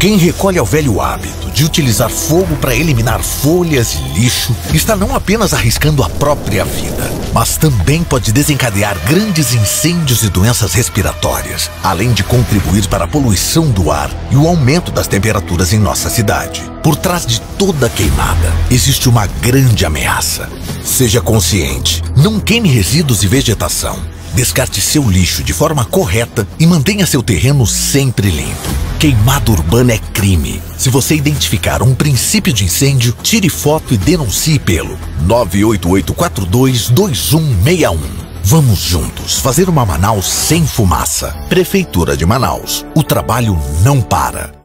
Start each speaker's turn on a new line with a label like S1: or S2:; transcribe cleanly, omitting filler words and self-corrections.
S1: Quem recolhe ao velho hábito de utilizar fogo para eliminar folhas e lixo está não apenas arriscando a própria vida, mas também pode desencadear grandes incêndios e doenças respiratórias, além de contribuir para a poluição do ar e o aumento das temperaturas em nossa cidade. Por trás de toda queimada, existe uma grande ameaça. Seja consciente, não queime resíduos e vegetação. Descarte seu lixo de forma correta e mantenha seu terreno sempre limpo. Queimada urbana é crime. Se você identificar um princípio de incêndio, tire foto e denuncie pelo 988422161. Vamos juntos fazer uma Manaus sem fumaça. Prefeitura de Manaus. O trabalho não para.